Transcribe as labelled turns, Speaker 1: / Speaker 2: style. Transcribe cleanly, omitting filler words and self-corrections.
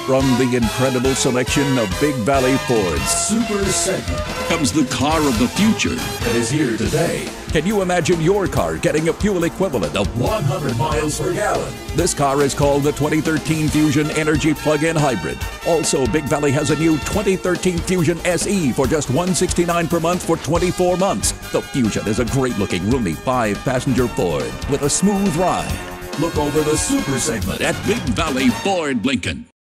Speaker 1: From the incredible selection of Big Valley Ford's Super Segment comes the car of the future that is here today. Can you imagine your car getting a fuel equivalent of 100 miles per gallon? This car is called the 2013 Fusion Energy Plug-in Hybrid. Also, Big Valley has a new 2013 Fusion SE for just $169 per month for 24 months. The Fusion is a great-looking, roomy 5-passenger Ford with a smooth ride. Look over the Super Segment at Big Valley Ford Lincoln.